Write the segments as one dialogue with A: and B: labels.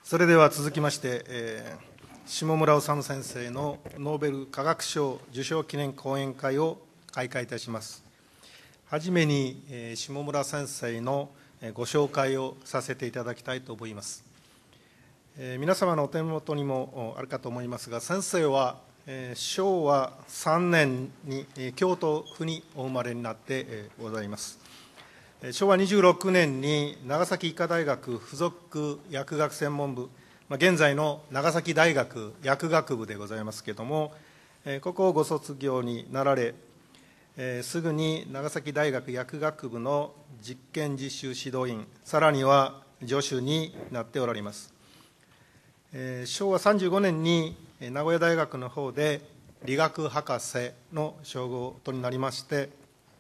A: それでは続きまして、下村治先生のノーベル化学賞受賞記念講演会を開会いたします。はじめに、下村先生のご紹介をさせていただきたいと思います。皆様のお手元にもあるかと思いますが、先生は、昭和3年に京都府にお生まれになってございます。昭和26年に長崎医科大学附属薬学専門部、現在の長崎大学薬学部でございますけれども、ここをご卒業になられ、すぐに長崎大学薬学部の実験実習指導員、さらには助手になっておられます。昭和35年に名古屋大学の方で理学博士の称号となりまして、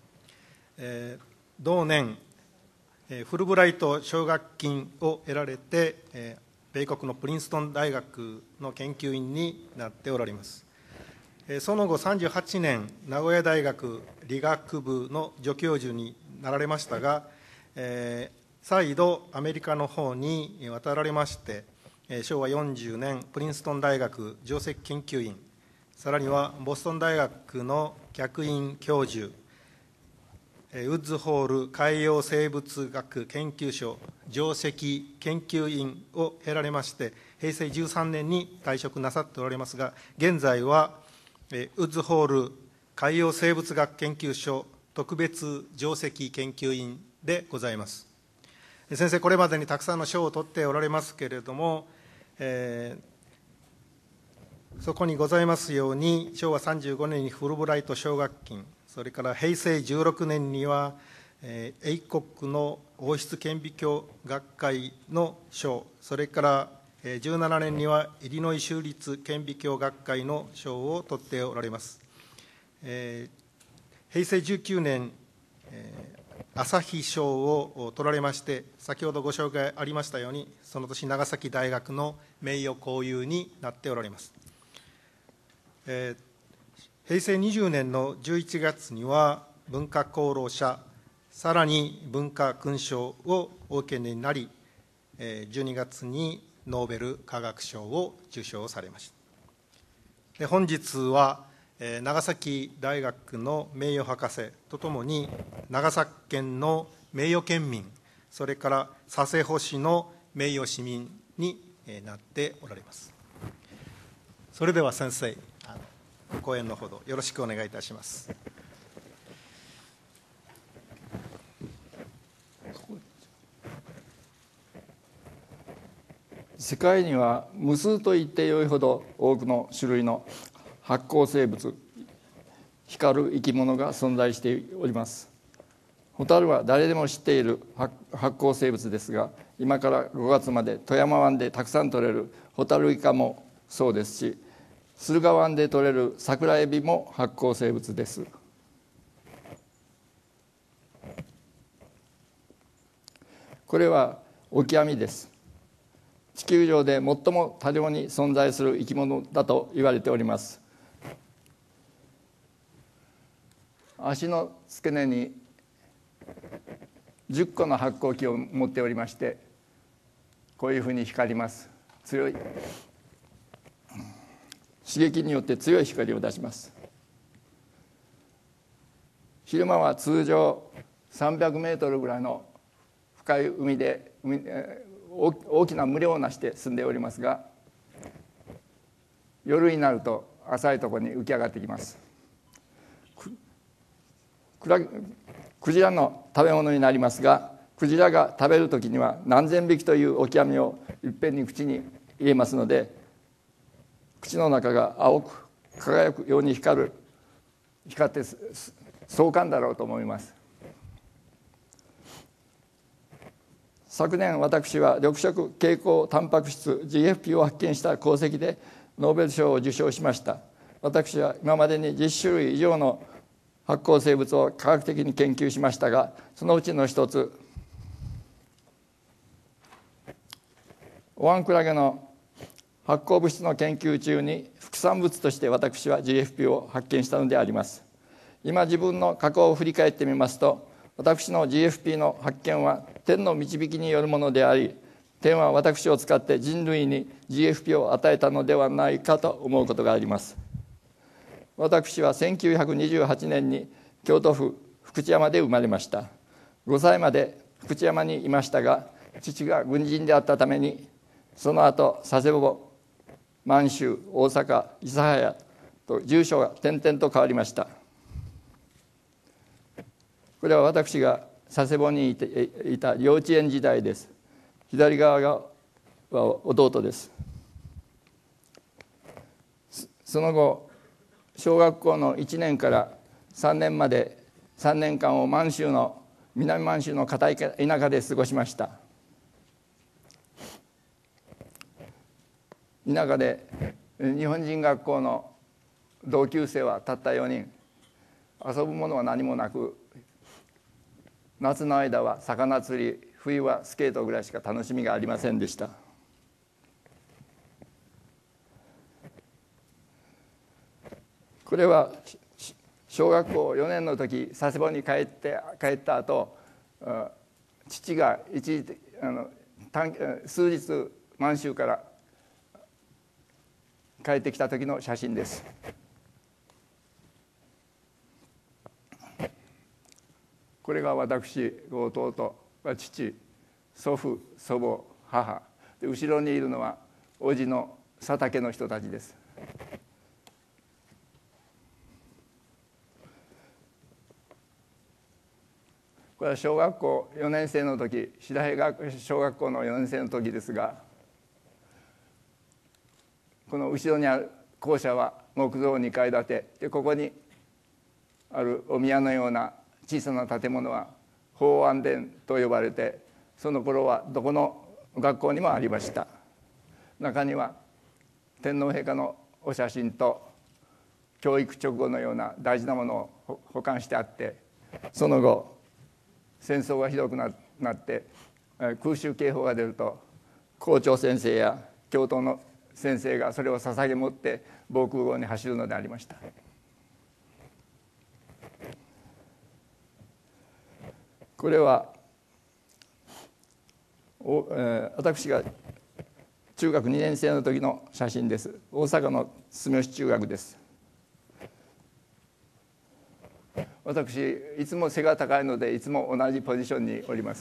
A: 同年、フルブライト奨学金を得られて、米国のプリンストン大学の研究員になっておられます。その後、38年、名古屋大学理学部の助教授になられましたが、再度、アメリカの方に渡られまして、昭和40年、プリンストン大学上席研究員、さらにはボストン大学の客員教授、ウッズホール海洋生物学研究所上席研究員を経られまして、平成13年に退職なさっておられますが、現在はウッズホール海洋生物学研究所特別上席研究員でございます。先生、これまでにたくさんの賞を取っておられますけれども、そこにございますように、昭和35年にフルブライト奨学金、それから平成16年には、英国の王室顕微鏡学会の賞、それから17年にはイリノイ州立顕微鏡学会の賞を取っておられます。平成19年、朝日賞を取られまして、先ほどご紹介ありましたように、その年、長崎大学の名誉校友になっておられます。平成20年の11月には、文化功労者、さらに文化勲章をお受けになり、12月にノーベル化学賞を受賞されました。で、本日は、長崎大学の名誉博士とともに、長崎県の名誉県民、それから佐世保市の名誉市民になっておられます。それでは先生、講演のほどよろしくお願いいたします。
B: 世界には無数と言ってよいほど多くの種類の発光生物、光る生き物が存在しております。ホタルは誰でも知っている発光生物ですが、今から5月まで富山湾でたくさん取れるホタルイカもそうですし、駿河湾で取れる桜エビも発光生物です。これはオキアミです。地球上で最も多量に存在する生き物だと言われております。足の付け根に10個の発光器を持っておりまして、こういうふうに光ります。強い刺激によって強い光を出します。昼間は通常300メートルぐらいの深い海で大きな群れをなして住んでおりますが、夜になると浅いところに浮き上がってきます。クジラの食べ物になりますが、クジラが食べるときには何千匹というオキアミをいっぺんに口に入れますので、口の中が青く輝くように光って壮観だろうと思います。昨年、私は緑色蛍光タンパク質 GFP を発見した功績でノーベル賞を受賞しました。私は今までに10種類以上の発光生物を科学的に研究しましたが、そのうちの一つ、オワンクラゲの発光物質の研究中に副産物として私は GFP を発見したのであります。今自分の過去を振り返ってみますと、私の GFP の発見は天の導きによるものであり、 天は私を使って人類に GFP を与えたのではないかと思うことがあります。私は1928年に京都府福知山で生まれました。5歳まで福知山にいましたが、父が軍人であったために、その後佐世保、満州、大阪、諫早と住所が転々と変わりました。これは私が佐世保にいた幼稚園時代です。左側が弟です。その後、小学校の1年から3年まで3年間を南満州の片田舎で過ごしました。田舎で日本人学校の同級生はたった4人、遊ぶものは何もなく、夏の間は魚釣り、冬はスケートぐらいしか楽しみがありませんでした。これは小学校4年の時、佐世保に帰った後、父が数日満州から帰ってきた時の写真です。これが私、弟、父、祖父、祖母、母で、後ろにいるのは叔父の佐竹の人たちです。これは小学校4年生の時、白平小学校の4年生の時ですが、この後ろにある校舎は木造2階建てで、ここにあるお宮のような小さな建物は法安殿と呼ばれて、その頃はどこの学校にもありました。中には天皇陛下のお写真と教育直後のような大事なものを保管してあって、その後戦争がひどくなって空襲警報が出ると、校長先生や教頭の先生がそれを捧げ持って防空壕に走るのでありました。これは私が中学2年生の時の写真です。大阪の住吉中学です。私いつも背が高いので、いつも同じポジションにおります。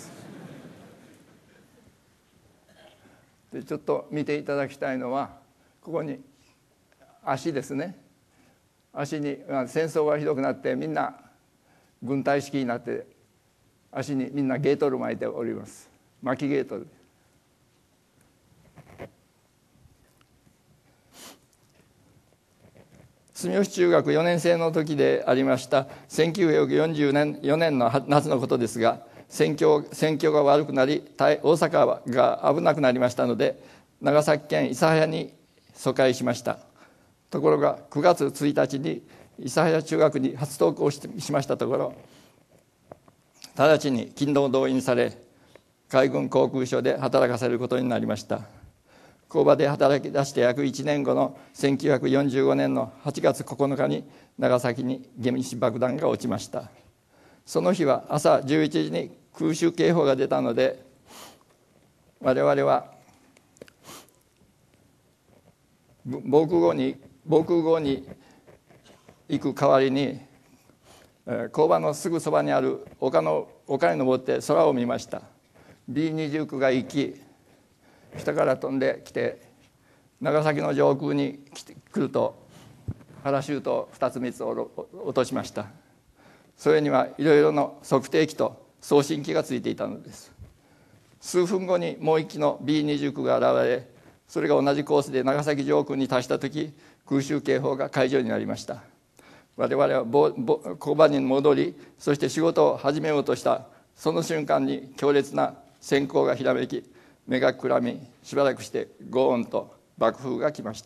B: でちょっと見ていただきたいのは、ここに足ですね。足に戦争がひどくなって、みんな軍隊式になって、足にみんなゲートル巻いております。巻きゲートル。住吉中学4年生の時でありました1944年の夏のことですが、戦況が悪くなり、大阪が危なくなりましたので、長崎県諫早に疎開しました。ところが9月1日に諫早中学に初登校しましたところ、直ちに勤労動員され、海軍航空署で働かされることになりました。工場で働き出して約1年後の1945年の8月9日に長崎に原子爆弾が落ちました。その日は朝11時に空襲警報が出たので、我々は防空壕に行く代わりに、工場のすぐそばにある丘に登って空を見ました。 B29 が行き、下から飛んできて長崎の上空に来ると、パラシュートを2つ3つ落としました。それにはいろいろの測定器と送信機がついていたのです。数分後にもう一機の B29 が現れ、それが同じコースで長崎上空に達したとき、空襲警報が解除になりました。我々は工場に戻り、そして仕事を始めようとしたその瞬間に強烈な閃光がひらめき、目がくらみ、しばらくしてゴーンと爆風が来ました。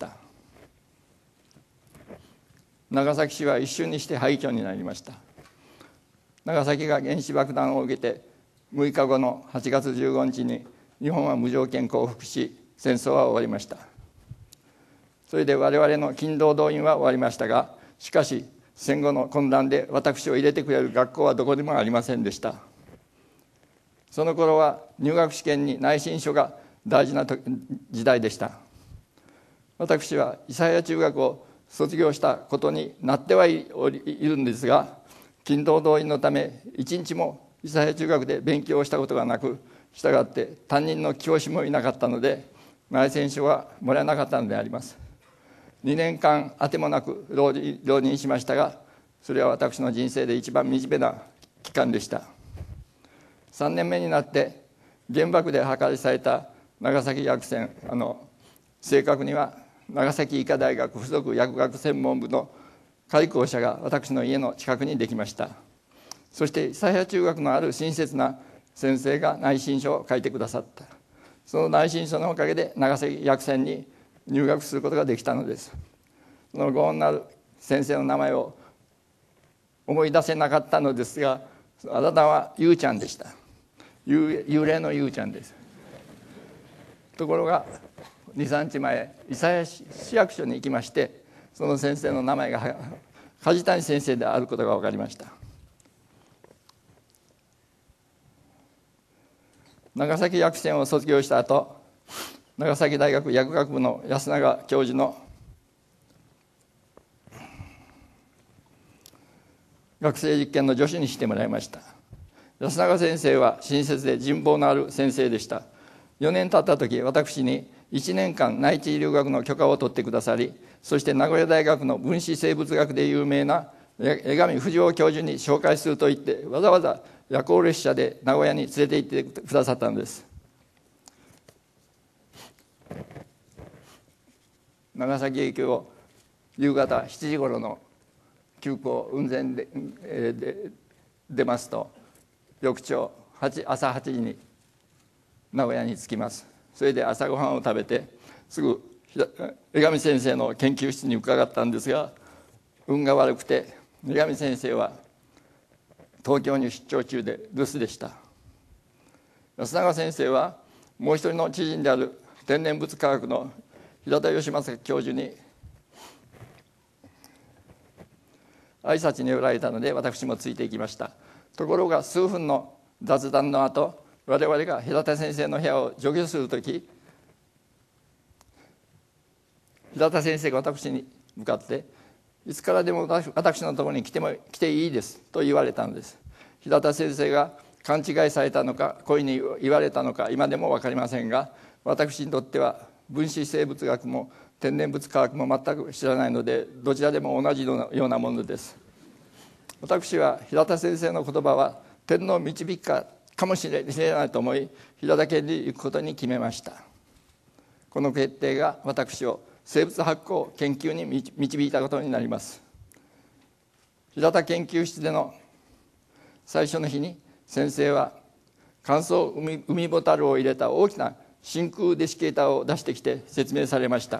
B: 長崎市は一瞬にして廃墟になりました。長崎が原子爆弾を受けて6日後の8月15日に日本は無条件降伏し、戦争は終わりました。それで我々の勤労動員は終わりましたが、しかし戦後の混乱で私を入れてくれる学校はどこにもありませんでした。その頃は入学試験に内申書が大事な時代でした。私は諫早中学を卒業したことになってはいるんですが、勤労動員のため一日も諫早中学で勉強をしたことがなく、したがって担任の教師もいなかったので内選書はもらえなかったのであります。2年間あてもなく浪人しましたが、それは私の人生で一番惨めな期間でした。3年目になって原爆で破壊された長崎薬船、正確には長崎医科大学附属薬学専門部の仮校舎が私の家の近くにできました。そして諫早中学のある親切な先生が内申書を書いてくださった。その内申書のおかげで長崎薬船に入学することができたのです。そのご恩なる先生の名前を思い出せなかったのですが、あだ名はゆうちゃんでした。幽霊のゆうちゃんです。ところが 2,3 日前、諫早市役所に行きまして、その先生の名前が梶谷先生であることが分かりました。長崎薬船を卒業した後、長崎大学薬学部の安永教授の学生実験の助手にしてもらいました。安永先生は親切で人望のある先生でした。4年経った時、私に1年間内地留学の許可を取ってくださり、そして名古屋大学の分子生物学で有名な江上不二夫教授に紹介すると言って、わざわざ夜行列車で名古屋に連れて行ってくださったのです。長崎駅を夕方7時頃の急行運転で出ますと、翌朝朝8時に名古屋に着きます。それで朝ごはんを食べてすぐ江上先生の研究室に伺ったんですが、運が悪くて江上先生は東京に出張中で留守でした。安永先生はもう一人の知人である天然物科学の平田義正教授に挨拶に寄られたので、私もついていきました。ところが数分の雑談の後、我々が平田先生の部屋を除去するとき、平田先生が私に向かって、いつからでも私のところに来ていいですと言われたのです。平田先生が勘違いされたのか、故意に言われたのか、今でも分かりませんが、私にとっては分子生物学も天然物科学も全く知らないので、どちらでも同じようなものです。私は平田先生の言葉は天の導きかもしれないと思い、平田家に行くことに決めました。この決定が私を生物発酵研究に導いたことになります。平田研究室での最初の日に、先生は乾燥海ボタルを入れた大きな真空デシケーターを出してきて説明されました。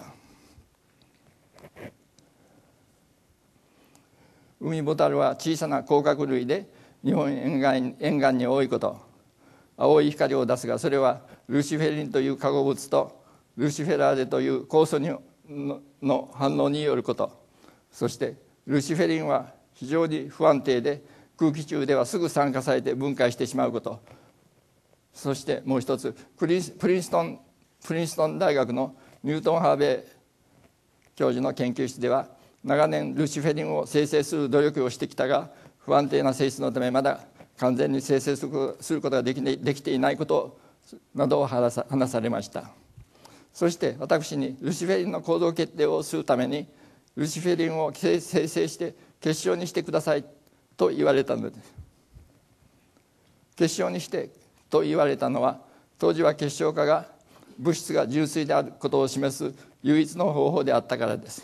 B: 海ボタルは小さな甲殻類で日本沿岸に多いこと、青い光を出すが、それはルシフェリンという化合物とルシフェラーゼという酵素の反応によること、そしてルシフェリンは非常に不安定で空気中ではすぐ酸化されて分解してしまうこと、そしてもう一つ、プリンストン大学のニュートン・ハーベイ教授の研究室では、長年ルシフェリンを生成する努力をしてきたが、不安定な性質のためまだ完全に生成することができていないことなどを話されました。そして私にルシフェリンの構造決定をするためにルシフェリンを生成して結晶にしてくださいと言われたのです。結晶にしてと言われたのは、当時は結晶化が物質が純粋であることを示す唯一の方法であったからです。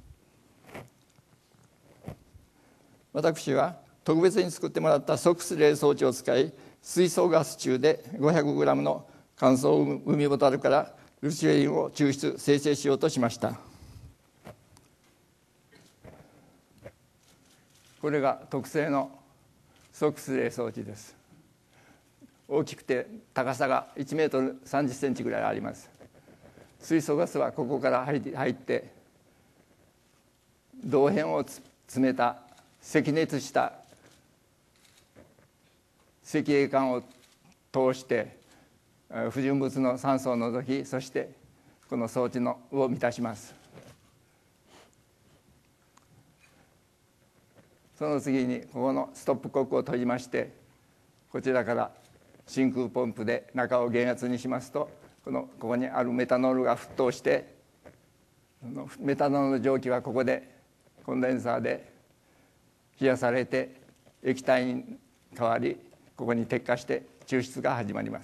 B: 私は特別に作ってもらったソックス冷装置を使い、水素ガス中で 500g の乾燥海ボタルからルシフェリンを抽出生成しようとしました。これが特製のソックス冷装置です。大きくて高さが1メートル30センチぐらいあります。水素ガスはここから入って銅片を詰めた赤熱した赤鋭管を通して不純物の酸素を除き、そしてこの装置を満たします。その次にここのストップコックを閉じまして、こちらから真空ポンプで中を減圧にしますと、ここにあるメタノールが沸騰して、メタノールの蒸気はここでコンデンサーで冷やされて液体に変わり、ここに滴下して抽出が始まります。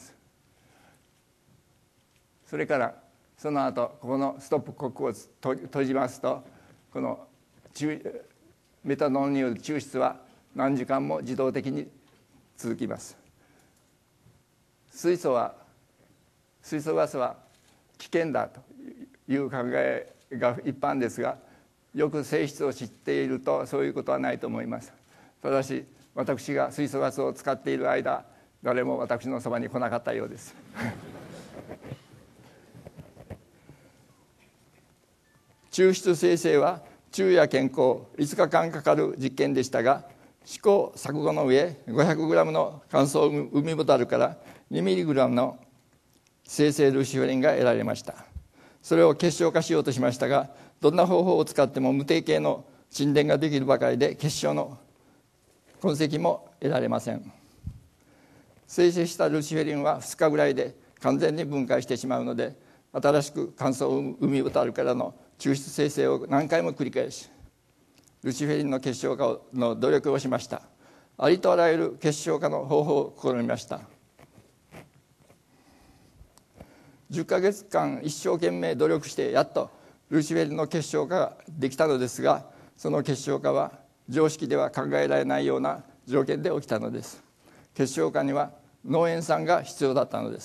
B: それからその後ここのストップコックを閉じますと、このメタノールによる抽出は何時間も自動的に続きます。水素ガスは危険だという考えが一般ですが、よく性質を知っているとそういうことはないと思います。ただし私が水素ガスを使っている間、誰も私のそばに来なかったようです抽出生成は昼夜健康5日間かかる実験でしたが、試行錯誤の上 500g の乾燥海ボタルから 2mg の生成ルシフェリンが得られました。それを結晶化しようとしましたが、どんな方法を使っても無定型の沈殿ができるばかりで、結晶の痕跡も得られません。生成したルシフェリンは2日ぐらいで完全に分解してしまうので、新しく乾燥海ボタルからの抽出生成を何回も繰り返し、ルシフェリンの結晶化の努力をしました。ありとあらゆる結晶化の方法を試みました。10ヶ月間一生懸命努力してやっとルシフェリンの結晶化ができたのですが、その結晶化は常識では考えられないような条件で起きたのです。結晶化には濃塩酸が必要だったのです。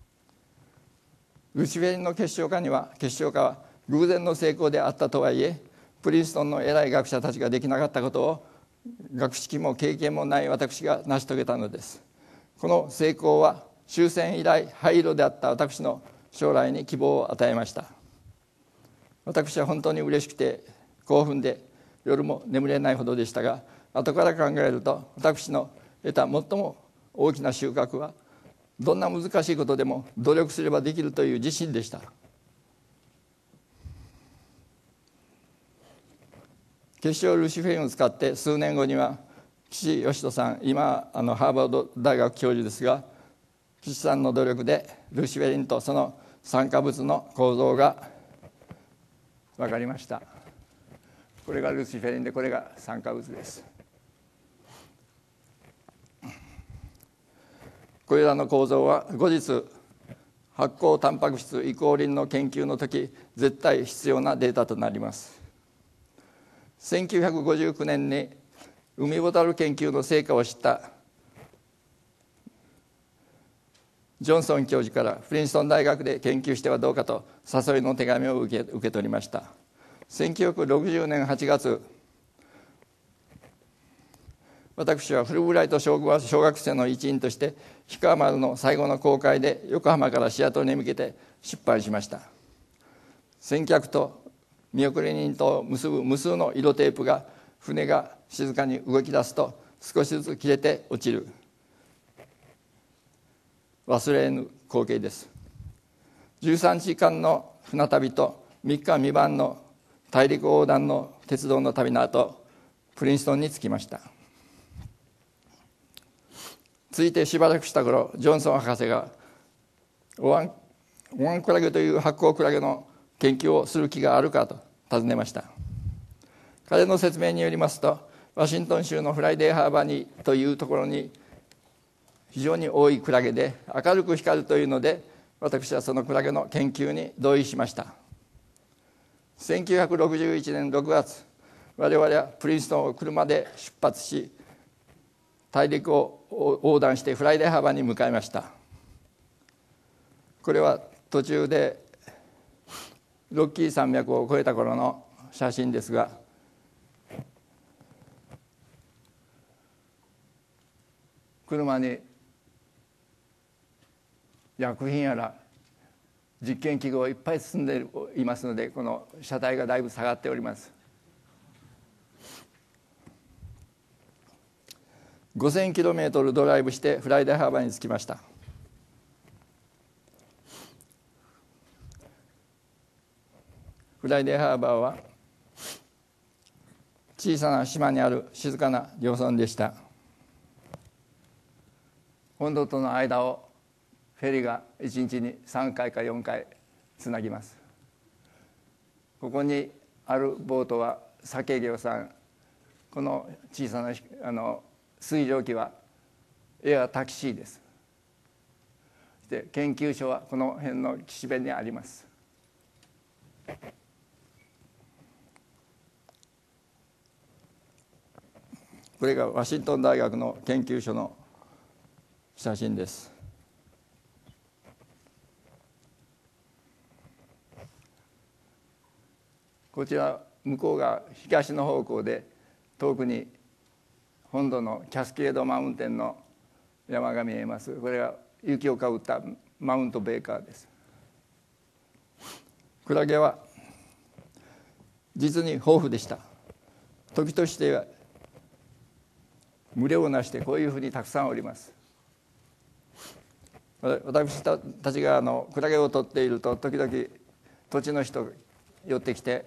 B: ルシフェリンの結晶化は偶然の成功であったとはいえ、プリンストンの偉い学者たちができなかったことを学識も経験もない私が成し遂げたのです。この成功は終戦以来灰色であった私の将来に希望を与えました。私は本当に嬉しくて興奮で夜も眠れないほどでしたが、後から考えると私の得た最も大きな収穫は、どんな難しいことでも努力すればできるという自信でした。結晶ルシフェリンを使って数年後には岸義人さん、今ハーバード大学教授ですが、岸さんの努力でルシフェリンとその酸化物の構造が分かりました。これがルシフェリンで、これが酸化物です。これらの構造は後日発酵タンパク質移行リンの研究の時絶対必要なデータとなります。1959年に海ボタル研究の成果を知ったジョンソン教授からプリンストン大学で研究してはどうかと誘いの手紙を受け取りました。1960年8月、私はフルブライト小学生の一員として氷川丸の最後の航海で横浜からシアトルに向けて出版しました。先客と見送り人とを結ぶ無数の色テープが、船が静かに動き出すと少しずつ切れて落ちる忘れぬ光景です。13時間の船旅と3日未満の大陸横断の鉄道の旅の後、プリンストンに着きました。着いてしばらくした頃、ジョンソン博士がオワンクラゲという発酵クラゲの研究をする気があるかと尋ねました。彼の説明によりますと、ワシントン州のフライデーハーバーにというところに非常に多いクラゲで明るく光るというので、私はそのクラゲの研究に同意しました。1961年6月、我々はプリンストンを車で出発し、大陸を横断してフライデーハーバーに向かいました。これは途中でロッキー山脈を越えた頃の写真ですが、車に薬品やら実験器具をいっぱい積んでいますので、この車体がだいぶ下がっております。5000kmドライブしてフライデーハーバーに着きました。 フライデーハーバーは小さな島にある静かな漁村でした。本土との間をフェリーが1日に3回か4回つなぎます。ここにあるボートは鮭漁さん、この小さな水蒸気はエアタキシーです。で研究所はこの辺の岸辺にあります。これがワシントン大学の研究所の写真です。こちら向こうが東の方向で、遠くに本土のキャスケードマウンテンの山が見えます。これが雪をかぶったマウントベーカーです。クラゲは実に豊富でした。時としては群れをなしてこういうふうにたくさんおります。私たちがクラゲを取っていると、時々土地の人が寄ってきて、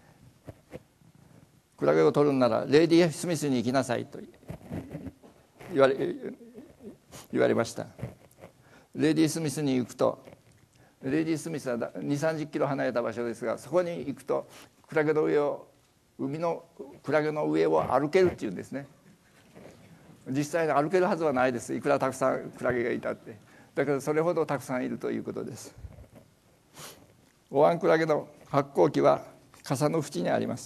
B: クラゲを取るんならレイディ・スミスに行きなさいと言われました。レイディ・スミスに行くと、レイディ・スミスは2、30キロ離れた場所ですが、そこに行くとクラゲの上を、海のクラゲの上を歩けるっていうんですね。実際に歩けるはずはないです。いくらたくさんクラゲがいたって。だからそれほどたくさんいるということです。オワンクラゲの発光器は傘の縁にあります。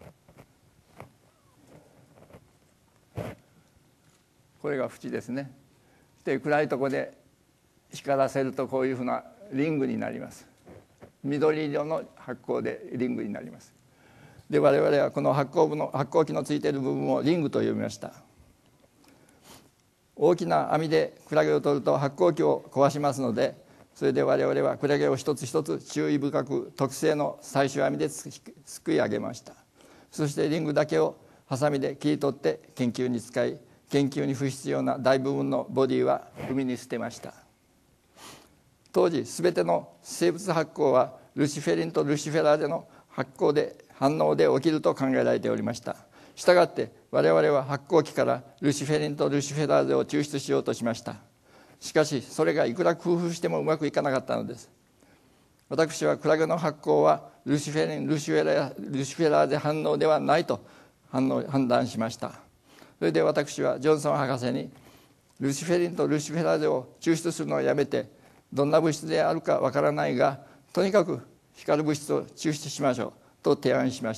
B: これが縁ですね。で暗いところで光らせるとこういうふうなリングになります。緑色の発光でリングになります。で我々はこの発光器のついている部分をリングと呼びました。大きな網でクラゲを取ると発光器を壊しますので、それで我々はクラゲを一つ一つ注意深く特製の採取網ですくい上げました。そしてリングだけをハサミで切り取って研究に使い、研究に不必要な大部分のボディは海に捨てました。当時すべての生物発光はルシフェリンとルシフェラーゼの反応で起きると考えられておりました。したがって我々は発光器からルシフェリンとルシフェラーゼを抽出しようとしました。しかしそれがいくら工夫してもうまくいかなかったのです。私はクラゲの発光はルシフェリン・ルシフェラーゼ反応ではないと判断しました。それで私はジョンソン博士に、ルシフェリンとルシフェラーゼを抽出するのをやめて、どんな物質であるかわからないがとにかく光る物質を抽出しましょうと提案しました。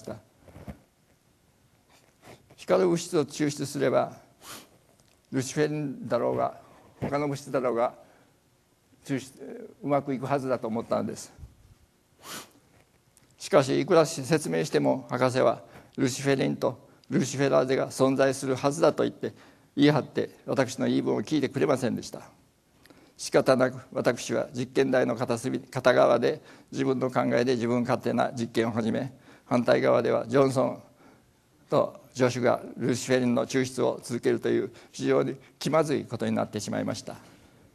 B: 光る物質を抽出すればルシフェリンだろうが他の物質だろうがうまくいくはずだと思ったのです。しかしいくら説明しても博士はルシフェリンとルシフェラーゼが存在するはずだと言い張って私の言い分を聞いてくれませんでした。仕方なく私は実験台の片側で自分の考えで自分勝手な実験を始め、反対側ではジョンソンと助手がルシフェリンの抽出を続けるという非常に気まずいことになってしまいました。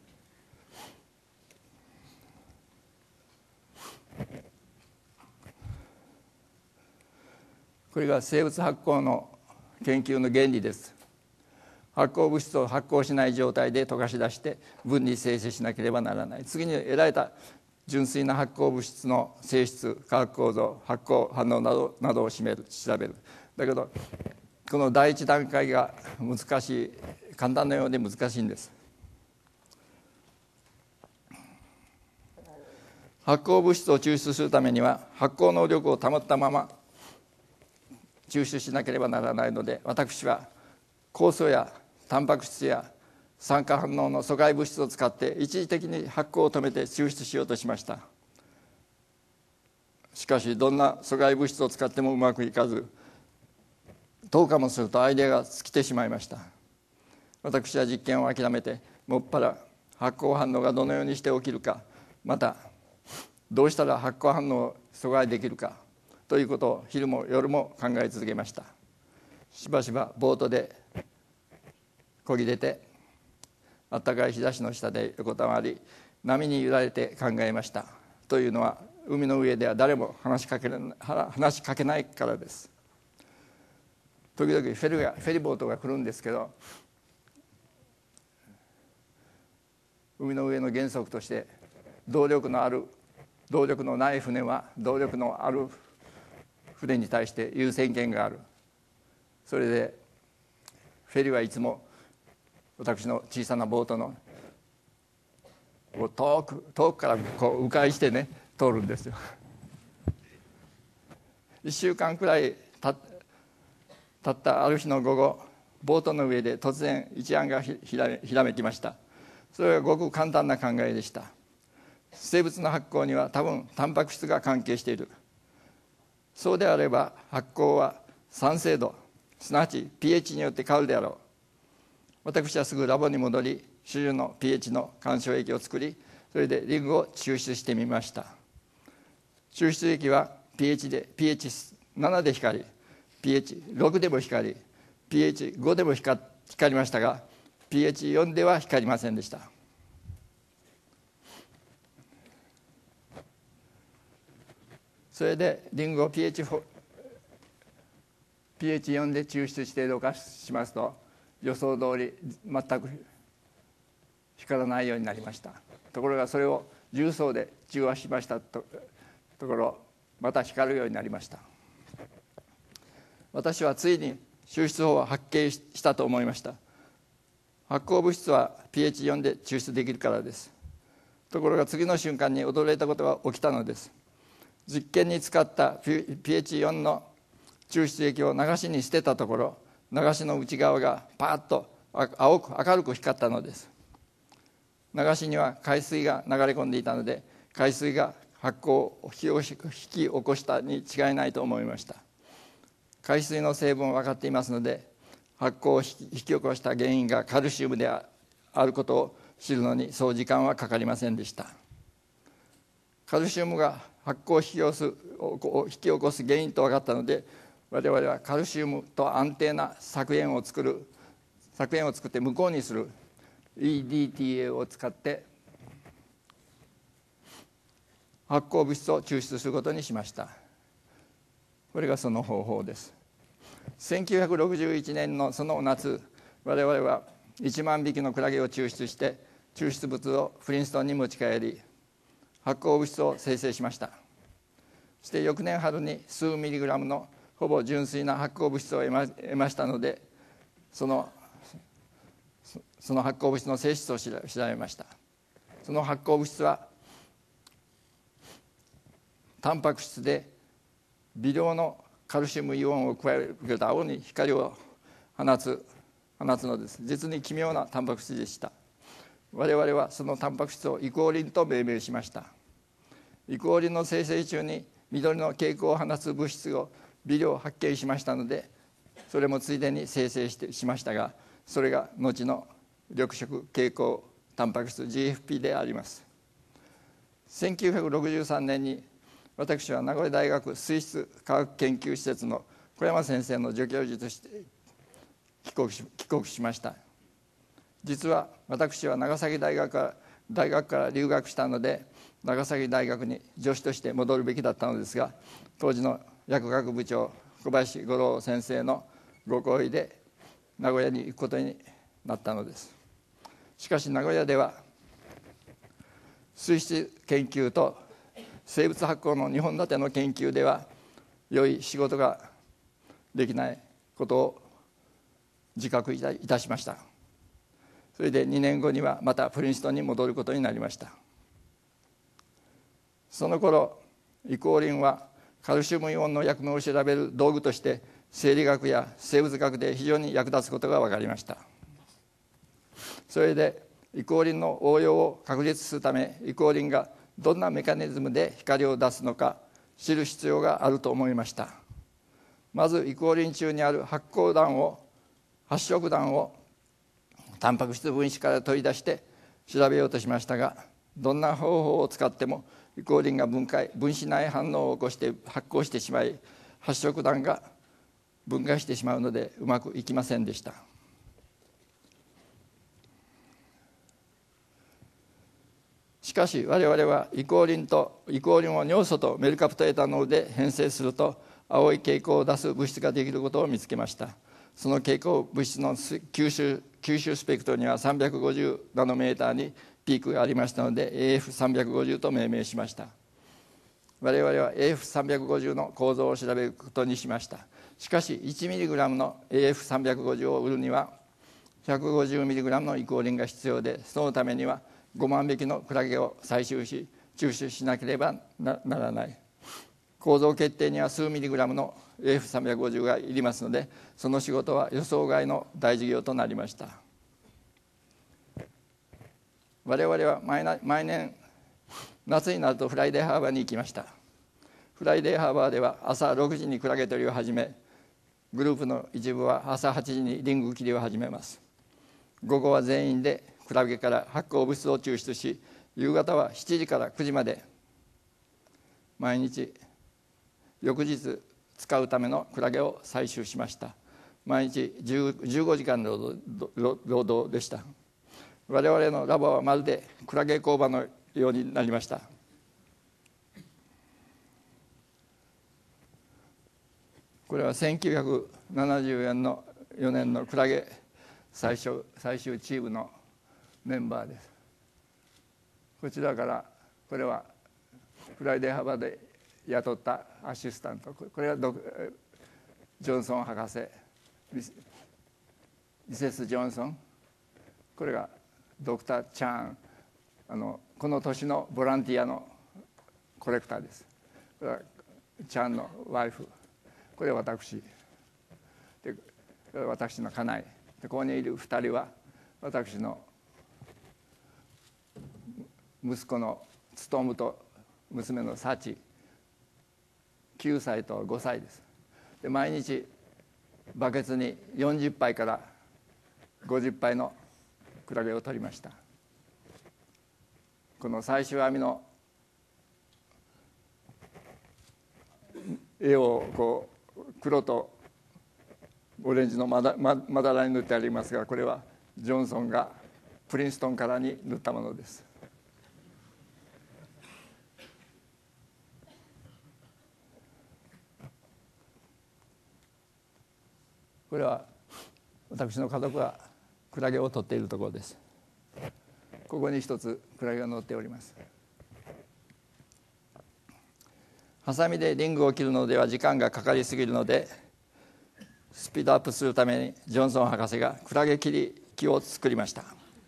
B: これが生物発光の研究の原理です。発光物質を発光しない状態で溶かし出して分離生成しなければならない。次に得られた純粋な発光物質の性質、化学構造、発光反応などを調べる。だけどこの第一段階が難しい、簡単なようで難しいんです。発光物質を抽出するためには発光能力を保ったまま抽出しなければならないので、私は酵素やタンパク質や酸化反応の阻害物質を使って一時的に発光を止めて抽出しようとしました。しかしどんな阻害物質を使ってもうまくいかず、10日もするとアイデアが尽きてしまいました。私は実験を諦めて、もっぱら発光反応がどのようにして起きるか、またどうしたら発光反応を阻害できるかということを昼も夜も考え続けました。しばしばボートで漕ぎ出て、暖かい日差しの下で横たわり、波に揺られて考えました。というのは海の上では誰も話しかけないからです。時々フェリボートが来るんですけど、海の上の原則として動力のない船は動力のある船に対して優先権がある。それでフェリーはいつも私の小さなボートの遠くからこう迂回してね通るんですよ。1週間くらい経ったある日の午後、ボートの上で突然一案がひらめきました。それはごく簡単な考えでした。生物の発酵には多分タンパク質が関係している。そうであれば発酵は酸性度、すなわち pH によって変わるであろう。私はすぐラボに戻り、種々の pH の干渉液を作り、それでリンゴを抽出してみました。抽出液は pH7 で光り、pH6 でも光り、pH5 でも光りましたが、pH4 では光りませんでした。それでリンゴを pH4 で抽出してろ過しますと、予想通り全く光らないようになりました。ところがそれを重曹で中和しましたところ、また光るようになりました。私はついに抽出法を発見したと思いました。発酵物質は pH4 で抽出できるからです。ところが次の瞬間に驚いたことが起きたのです。実験に使った pH4 の抽出液を流しに捨てたところ、流しの内側がパーッと明るく光ったのです。流しには海水が流れ込んでいたので、海水が発酵を引き起こしたに違いないと思いました。海水の成分は分かっていますので、発酵を引き起こした原因がカルシウムであることを知るのにそう時間はかかりませんでした。カルシウムが発酵を引き起こす原因と分かったので、我々はカルシウムと安定な削塩を作って無効にする EDTA を使って発酵物質を抽出することにしました。これがその方法です。1961年のその夏、我々は1万匹のクラゲを抽出して抽出物をプリンストンに持ち帰り、発酵物質を生成しました。そして翌年春に数ミリグラムのほぼ純粋な発酵物質を得ましたので、その発酵物質の性質を調べました。その発酵物質はタンパク質で微量のカルシウムイオンを加えると青に光を放つのです。実に奇妙なタンパク質でした。我々はそのタンパク質をイコーリンと命名しました。イコーリンの生成中に緑の蛍光を放つ物質を微量発見しましたので、それもついでに生成しましたが、それが後の緑色蛍光タンパク質 GFP であります。1963年に私は名古屋大学水質科学研究施設の小山先生の助教授として帰国しました。実は私は長崎大学から留学したので、長崎大学に助手として戻るべきだったのですが、当時の薬学部長小林五郎先生のご好意で名古屋に行くことになったのです。しかし名古屋では水質研究と生物発酵の2本立ての研究では良い仕事ができないことを自覚いたしました。それで2年後にはまたプリンストンに戻ることになりました。その頃イコーリンはカルシウムイオンの役目を調べる道具として生理学や生物学で非常に役立つことが分かりました。それでイコーリンの応用を確立するため、イコーリンがどんなメカニズムで光を出すのか知る必要があると思いました。まずイコーリン中にある発色弾をタンパク質分子から取り出して調べようとしましたが、どんな方法を使ってもイコーリンが分子内反応を起こして発酵してしまい、発色弾が分解してしまうのでうまくいきませんでした。ししかし我々はイコーリンを尿素とメルカプトエタノールで変成すると青い蛍光を出す物質ができることを見つけました。その蛍光物質の吸収スペクトルには350ナノメーターにピークがありましたので AF350 と命名しました。我々は AF350 の構造を調べることにしました。しかし 1mg の AF350 を売るには 150mg のイコーリンが必要で、そのためには5万匹のクラゲを採集し抽出しなければならない。構造決定には数ミリグラムの AF350 がいりますので、その仕事は予想外の大事業となりました。我々は毎年夏になるとフライデーハーバーに行きました。フライデーハーバーでは朝6時にクラゲ取りを始め、グループの一部は朝8時にリング切りを始めます。午後は全員でクラゲから発光物質を抽出し、夕方は7時から9時まで毎日翌日使うためのクラゲを採集しました。毎日15時間の労働でした。我々のラボはまるでクラゲ工場のようになりました。これは1974年のクラゲ採集チームのメンバーです。こちらからこれはフライデーハーバーで雇ったアシスタント、これはジョンソン博士、ミセス・ジョンソン、これがドクター・チャーン、この年のボランティアのコレクターです。これはチャーンのワイフ、これは私で、私の家内で、ここにいる2人は私の息子のツトムと娘のサチ、9歳と5歳です。で、毎日バケツに40杯から50杯のクラゲを取りました。この採集網の絵をこう黒とオレンジのまだらに塗ってありますが、これはジョンソンがプリンストンからに塗ったものです。これは私の家族がクラゲを取っているところです。ここに一つクラゲが乗っております。ハサミでリングを切るのでは時間がかかりすぎるので、スピードアップするためにジョンソン博士がクラゲ切り機を作りました。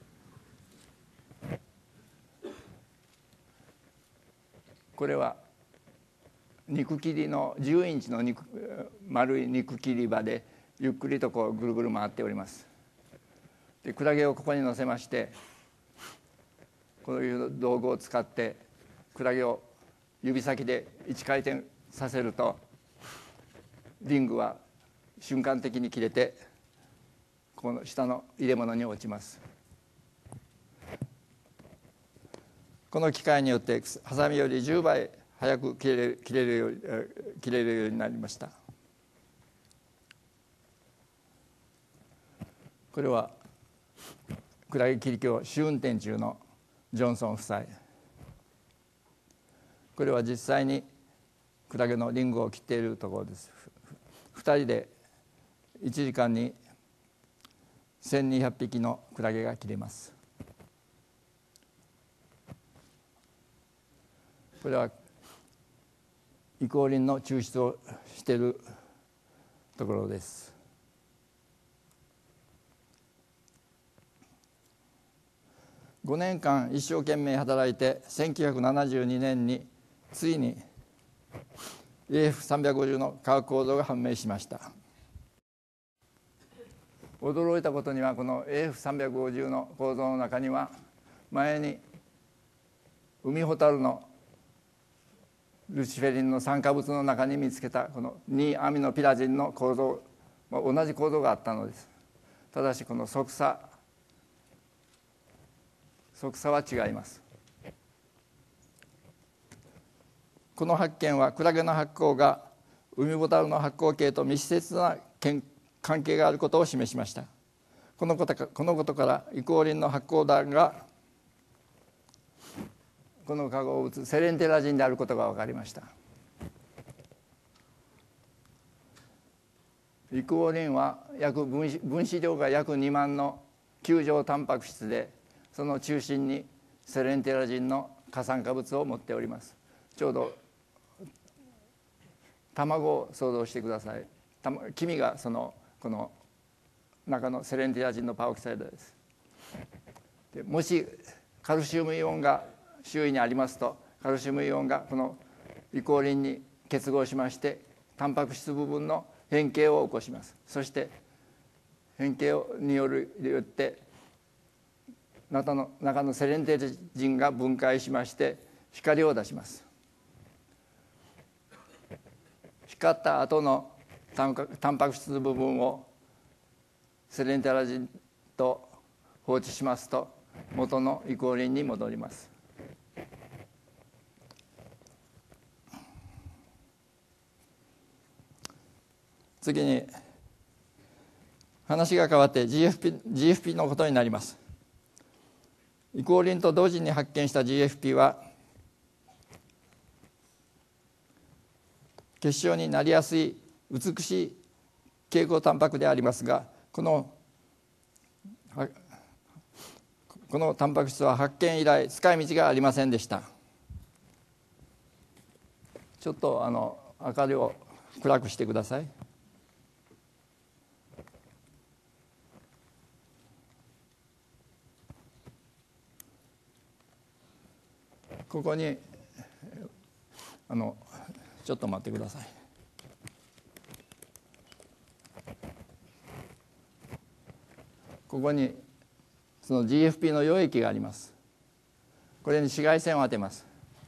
B: これは肉切りの10インチの丸い肉切り場でゆっくりとこうぐるぐる回っております。で、クラゲをここに乗せまして、こういう道具を使ってクラゲを指先で1回転させると、リングは瞬間的に切れてこの下の入れ物に落ちます。この機械によってハサミより10倍早く切れるようになりました。これはクラゲ切り機を試運転中のジョンソン夫妻。これは実際にクラゲのリングを切っているところです。2人で1時間に1200匹のクラゲが切れます。これはイコーリンの抽出をしているところです。5年間一生懸命働いて1972年についに AF350 の化学構造が判明しました。驚いたことには、この AF350 の構造の中には前に海ホタルのルシフェリンの酸化物の中に見つけたこの2アミノピラジンの構造、同じ構造があったのです。ただしこの側差は違います。この発見はクラゲの発光が海ボタルの発光系と密接な関係があることを示しました。このことからイコーリンの発光弾がこの化合物セレンテラジンであることが分かりました。リクオリンは分子量が約2万の球状タンパク質で、その中心にセレンテラジンの過酸化物を持っております。ちょうど卵を想像してください。黄身がこの中のセレンテラジンのパーオキサイドです。でもしカルシウムイオンが周囲にありますと、カルシウムイオンがこのリコーリンに結合しまして、タンパク質部分の変形を起こします。そして変形によって中のセレンテラジンが分解しまして光を出します。光った後のタンパク質部分をセレンテラジンと放置しますと元のリコーリンに戻ります。次に話が変わって GFP のことになります。リコーリンと同時に発見した GFP は結晶になりやすい美しい蛍光タンパクでありますが、このタンパク質は発見以来使い道がありませんでした。ちょっと明かりを暗くしてください。ここにちょっと待ってください。ここにその GFP の溶液があります。これに紫外線を当てます。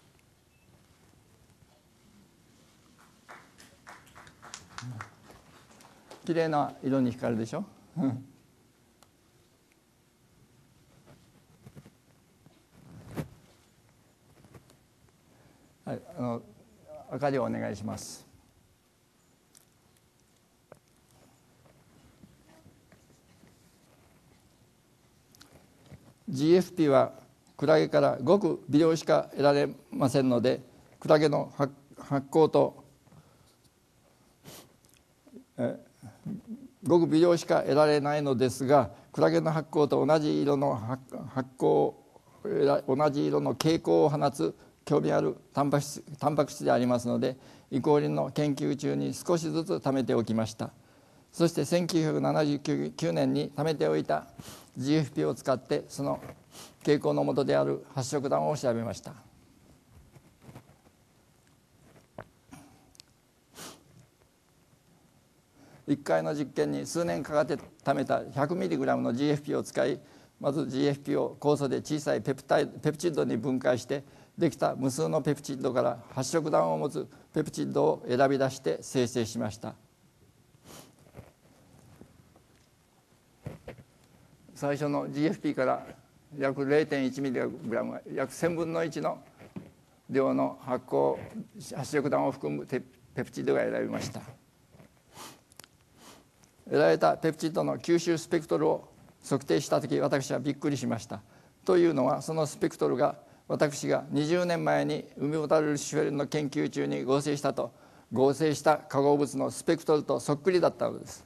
B: きれいな色に光るでしょはい、明かりをお願いします。GFP はクラゲからごく微量しか得られませんので、クラゲの発光とごく微量しか得られないのですが、クラゲの発光と同じ色の同じ色の蛍光を放つ興味あるタンパク質でありますので、リコーリンの研究中に少しずつ貯めておきました。そして1979年に貯めておいた GFP を使ってその蛍光の元である発色弾を調べました。1回の実験に数年かかって貯めた 100mg の GFP を使い、まず GFP を酵素で小さいペプチドに分解して、できた無数のペプチドから発色弾を持つペプチドを選び出して生成しました。最初の GFP から約 0.1mg 約1000分の1の量の発色弾を含むペプチドが選びました。得られたペプチドの吸収スペクトルを測定したとき、私はびっくりしました。というのは、そのスペクトルが私が20年前にウミボタルルシフェルの研究中に合成した化合物のスペクトルとそっくりだったのです。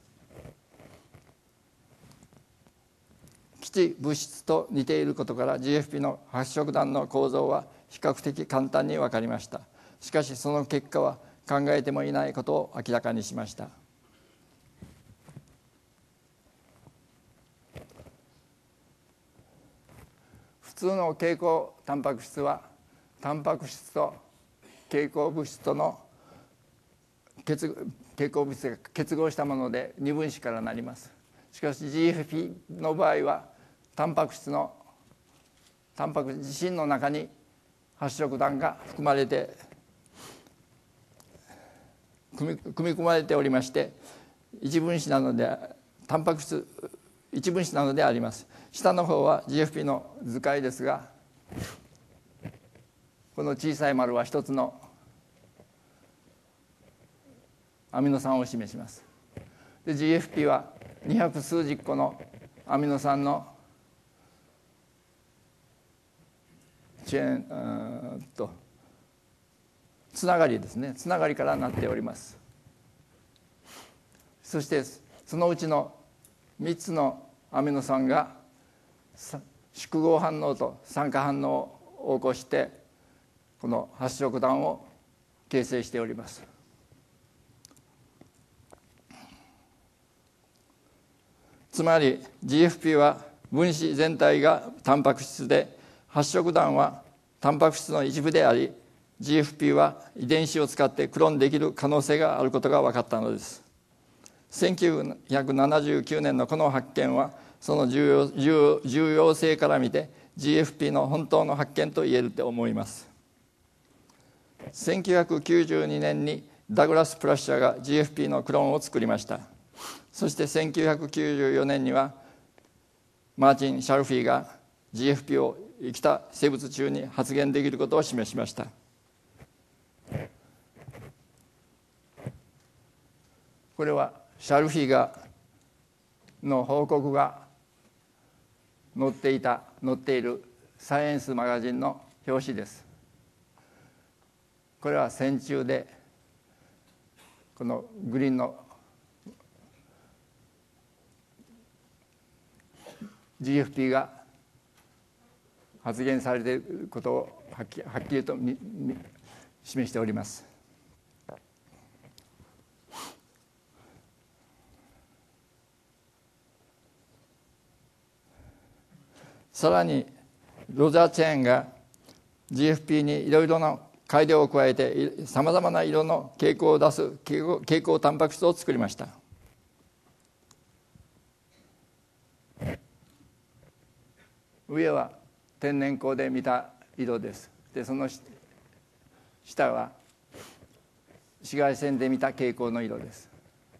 B: 基地物質と似ていることから GFP の発色弾の構造は比較的簡単に分かりました。しかしその結果は考えてもいないことを明らかにしました。普通の蛍光タンパク質はタンパク質と蛍光物質との蛍光物質が結合したもので二分子からなります。しかし GFP の場合はタンパク自身の中に発色弾が組み込まれておりまして、一分子なのでタンパク質一分子なのであります。下の方は GFP の図解ですが、この小さい丸は一つのアミノ酸を示します。で GFP は200数十個のアミノ酸のチェーンつながりですね、つながりからなっております。そしてそのうちの3つのアミノ酸が縮合反応と酸化反応を起こしてこの発色弾を形成しております。つまり GFP は分子全体がタンパク質で、発色弾はタンパク質の一部であり、 GFP は遺伝子を使ってクローンできる可能性があることが分かったのです。1979年のこの発見はその重要性から見て GFP の本当の発見と言えると思います。1992年にダグラス・プラッシャーが GFP のクローンを作りました。そして1994年にはマーチン・シャルフィーが GFP を生きた生物中に発現できることを示しました。これはシャルフィーの報告が載っているサイエンスマガジンの表紙です。これは線虫で、このグリーンの GFP が発現されていることをはっきりと示しております。さらにロザー・チェーンが GFP にいろいろな改良を加えてさまざまな色の蛍光を出す蛍光タンパク質を作りました。上は天然光で見た色です。でその下は紫外線で見た蛍光の色です。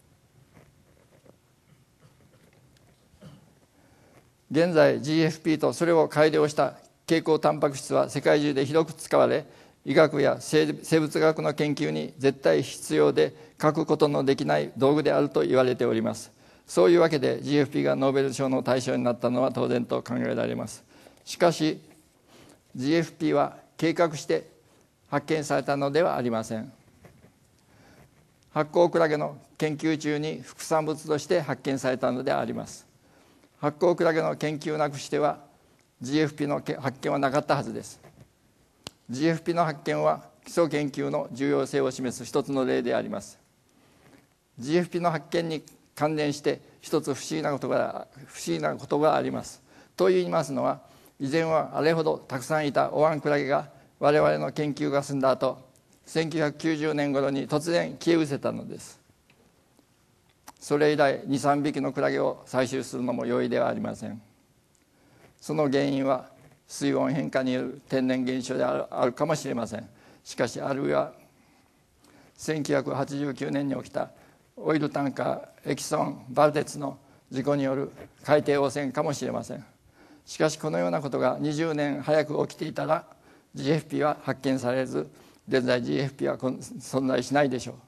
B: 現在 GFP とそれを改良した蛍光タンパク質は世界中で広く使われ、医学や生物学の研究に絶対必要で欠くことのできない道具であると言われております。そういうわけで GFP がノーベル賞の対象になったのは当然と考えられます。しかし GFP は計画して発見されたのではありません。発光クラゲの研究中に副産物として発見されたのであります。発光クラゲの研究なくしては GFP の発見はなかったはずです。 GFP の発見は基礎研究の重要性を示す一つの例であります。 GFP の発見に関連して一つ不思議なことがあります。と言いますのは、以前はあれほどたくさんいたオワンクラゲが我々の研究が進んだ後、1990年頃に突然消え失せたのです。それ以来 2,3 匹のクラゲを採集するのも容易ではありません。その原因は水温変化による天然現象であるかもしれません。しかしあるいは1989年に起きたオイルタンカーエキソン・バルテツの事故による海底汚染かもしれません。しかしこのようなことが20年早く起きていたら GFP は発見されず、現在 GFP は存在しないでしょう。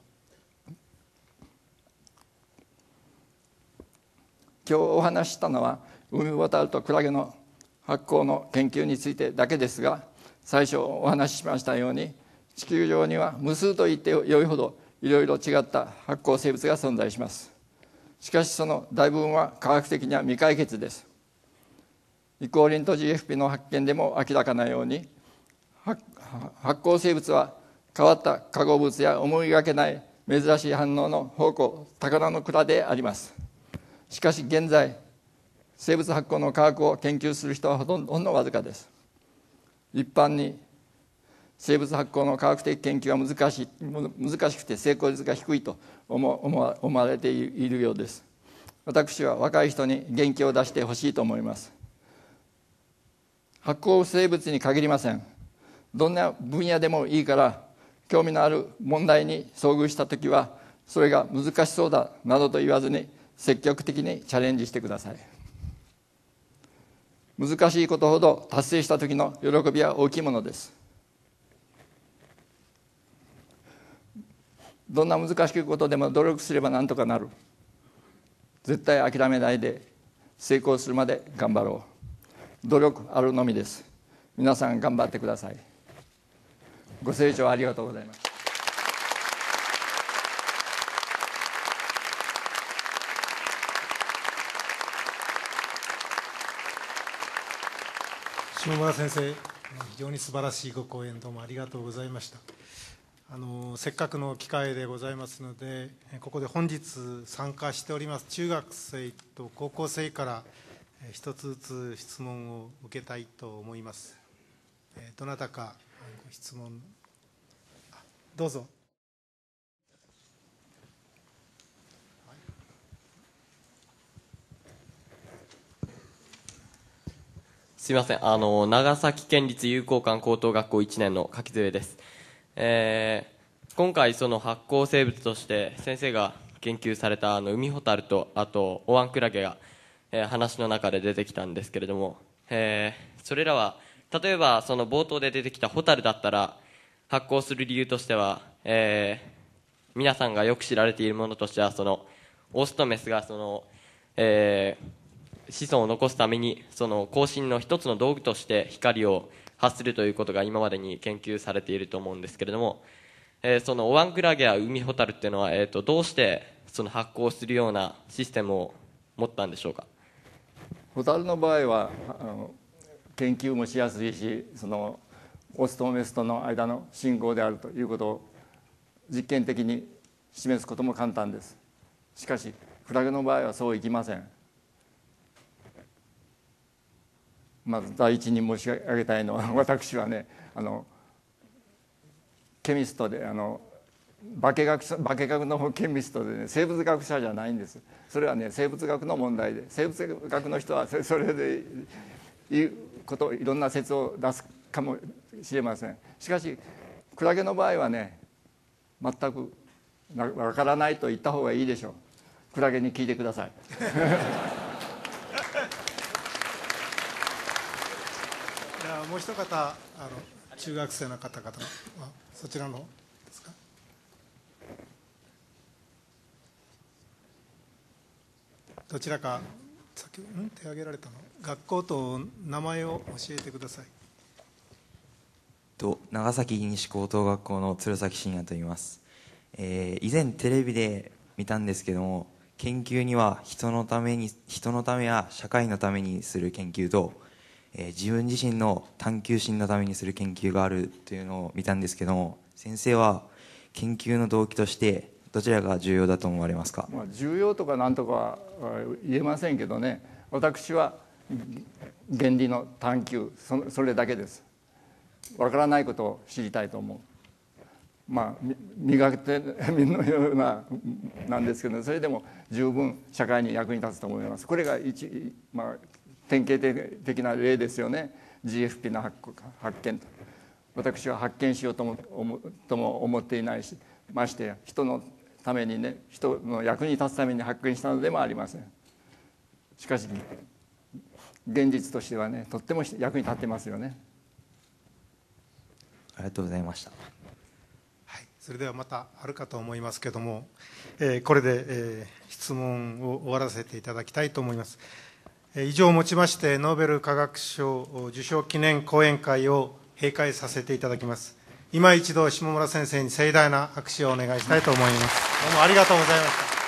B: 今日お話ししたのは海ボタルとクラゲの発光の研究についてだけですが、最初お話ししましたように地球上には無数と言ってよいほどいろいろ違った発光生物が存在します。しかしその大部分は科学的には未解決です。イコーリンと GFP の発見でも明らかなように、発光生物は変わった化合物や思いがけない珍しい反応の宝庫、宝の蔵であります。しかし現在生物発光の科学を研究する人はほんのわずかです。一般に生物発光の科学的研究は難しくて成功率が低いと思われているようです。私は若い人に元気を出してほしいと思います。発光生物に限りません。どんな分野でもいいから、興味のある問題に遭遇したときはそれが難しそうだなどと言わずに積極的にチャレンジしてください。難しいことほど達成した時の喜びは大きいものです。どんな難しいことでも努力すればなんとかなる。絶対諦めないで成功するまで頑張ろう。努力あるのみです。皆さん頑張ってください。 ご清聴ありがとうございます。
A: 下村先生、非常に素晴らしいご講演どうもありがとうございました。せっかくの機会でございますので、ここで本日参加しております中学生と高校生から一つずつ質問を受けたいと思います。どなたかご質問、どうぞ。
C: すみません、長崎県立友好館高等学校1年の柿添です。今回、その発光生物として先生が研究された海ホタルと、あとオワンクラゲが、話の中で出てきたんですけれども、それらは例えばその冒頭で出てきたホタルだったら発光する理由としては、皆さんがよく知られているものとしては、そのオスとメスがその、子孫を残すためにその交信の一つの道具として光を発するということが今までに研究されていると思うんですけれども、そのオワンクラゲや海ホタルっていうのは、どうしてその発光するようなシステムを持ったんでしょうか。
B: ホタルの場合は研究もしやすいし、そのオスとメスとの間の信号であるということを実験的に示すことも簡単です。しかしクラゲの場合はそういきません。まず第一に申し上げたいのは、私はね、ケミストで化学のケミストでね、生物学者じゃないんです。それはね、生物学の問題で、生物学の人はそれでいろんな説を出すかもしれません。しかしクラゲの場合はね、全くわからないと言った方がいいでしょう。クラゲに聞いてください。
A: もう一方、中学生の方々、そちらのですか。どちらか先ほど手挙げられたの、学校と名前を教えてください。
D: 長崎西高等学校の鶴崎真也と言います。以前テレビで見たんですけども、研究には人のためや社会のためにする研究と、自分自身の探求心のためにする研究があるというのを見たんですけども、先生は研究の動機としてどちらが重要だと思われますか。
B: 重要とか何とかは言えませんけどね、私は原理の探求、それだけです。わからないことを知りたいと思う。磨く手のようなんですけど、それでも十分社会に役に立つと思います。これが典型的な例ですよね。 GFP の発見と。私は発見しようとも思っていないし、ましてや人のためにね、人の役に立つために発見したのでもありません。しかし現実としてはね、とっても役に立ってますよね。
D: ありがとうございました。
A: はい、それではまたあるかと思いますけども、これで、質問を終わらせていただきたいと思います。以上をもちましてノーベル化学賞受賞記念講演会を閉会させていただきます。今一度下村先生に盛大な拍手をお願いしたいと思います。どうもありがとうございました。